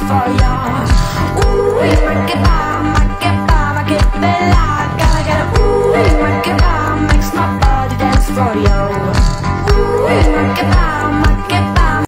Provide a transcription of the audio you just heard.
for ya. Ooh, make it bella. Gotta get a ooh, make it makes my body dance for you. Ooh, make it